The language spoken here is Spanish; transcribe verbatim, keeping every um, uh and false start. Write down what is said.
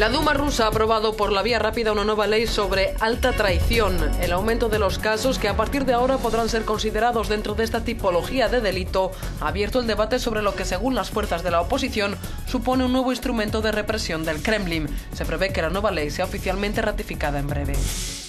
La Duma rusa ha aprobado por la vía rápida una nueva ley sobre alta traición, el aumento de los casos que a partir de ahora podrán ser considerados dentro de esta tipología de delito. Ha abierto el debate sobre lo que, según las fuerzas de la oposición, supone un nuevo instrumento de represión del Kremlin. Se prevé que la nueva ley sea oficialmente ratificada en breve.